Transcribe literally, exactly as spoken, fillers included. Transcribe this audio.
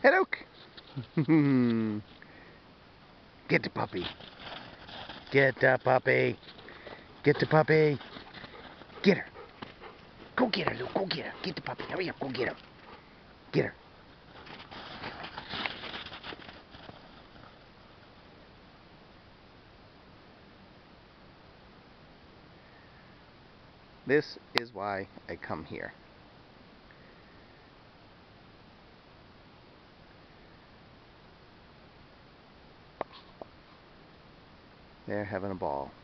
Hey, Luke. Get the puppy. Get the puppy. Get the puppy. Get her. Go get her, Luke. Go get her. Get the puppy. Hurry up. Go get her. Get her. This is why I come here. They're having a ball.